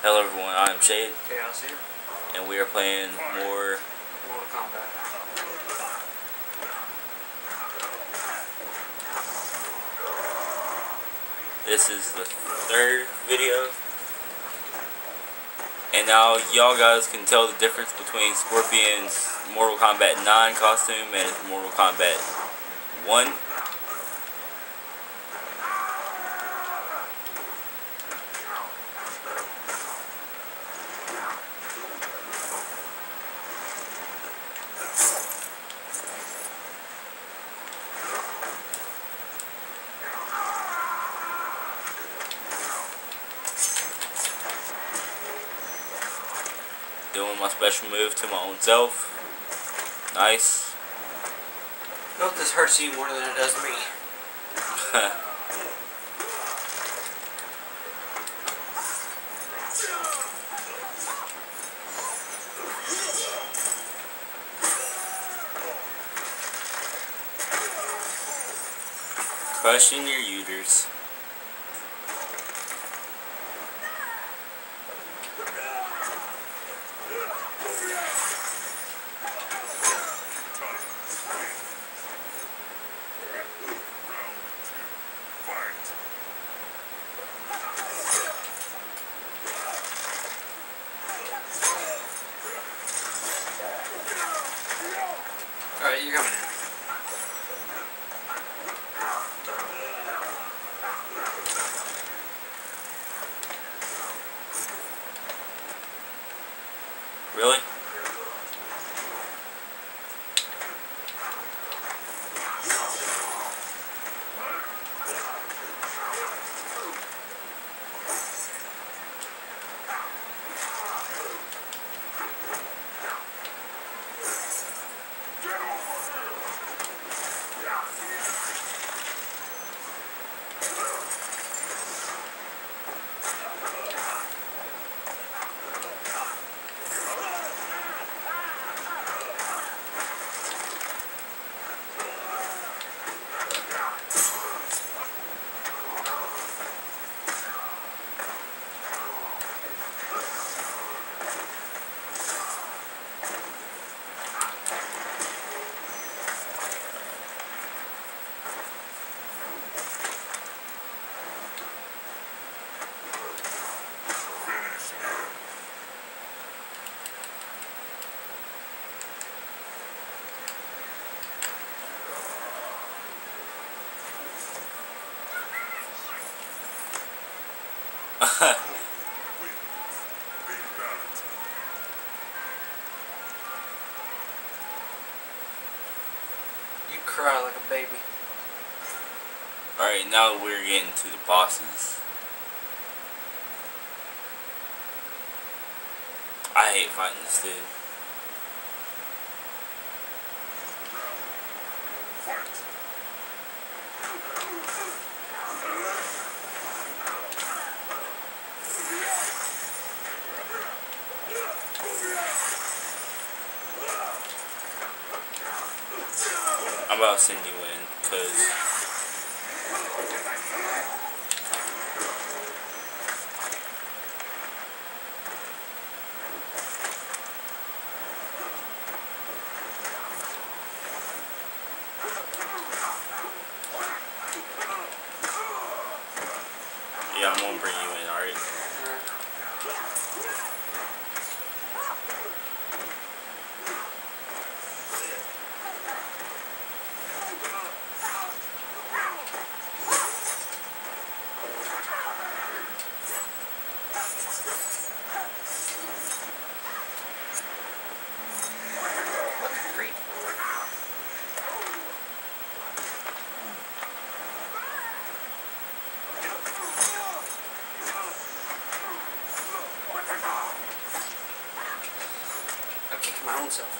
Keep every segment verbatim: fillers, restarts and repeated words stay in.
Hello everyone, I'm Shade. Chaos here. And we are playing more Mortal Kombat. This is the third video. And now y'all guys can tell the difference between Scorpion's Mortal Kombat nine costume and his Mortal Kombat one. Doing my special move to my own self. Nice. I hope this hurts you more than it does me. Crushing your uterus. Alright, you're coming in. Really? You cry like a baby. Alright, now we're getting to the bosses. I hate fighting this dude. I'm about to send you in, cause yeah, I'm gonna bring you in, alright? I'm kicking my own self.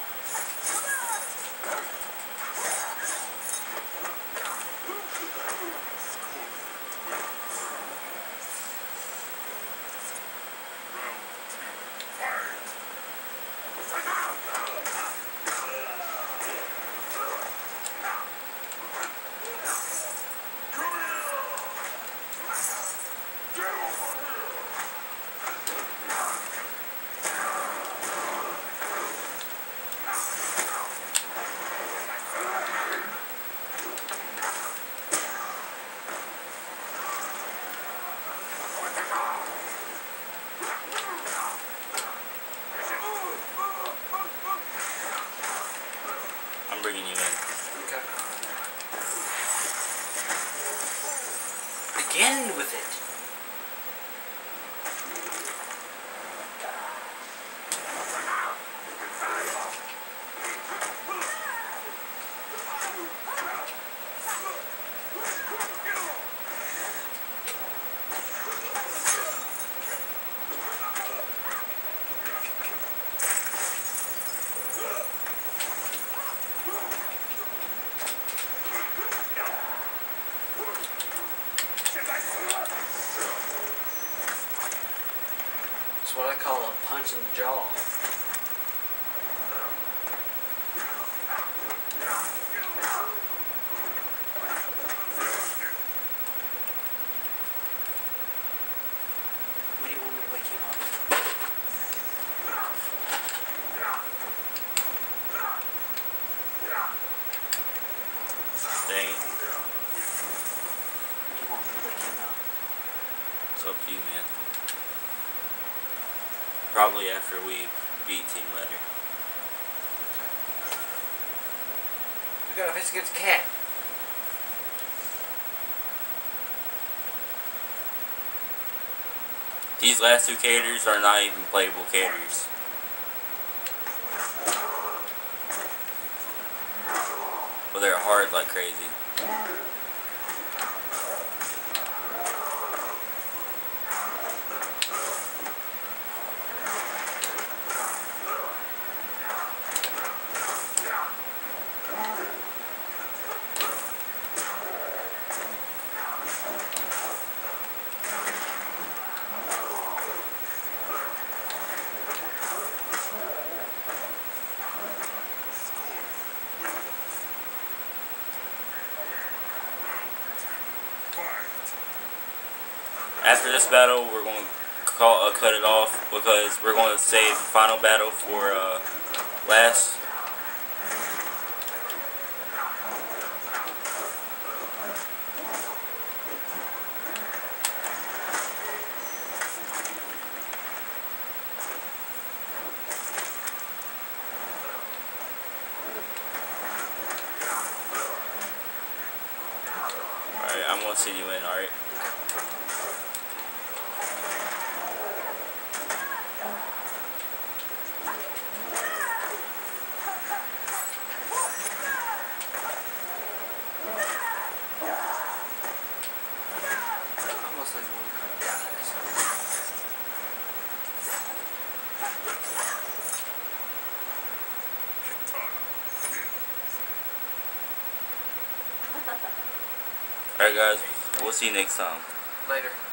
That's what I call a punch in the jaw. When do you want me to wake him up? Dang it. When do you want me to wake him up? It's up to you, man. Probably after we beat Team Letter. Okay. We gotta face against Cat. These last two characters are not even playable characters. But they're hard like crazy. After this battle, we're going to call, uh, cut it off because we're going to save the final battle for uh, last. Alright, I'm going to send you in, alright? Almost like one of the guys. Alright guys, we'll see you next time. Later.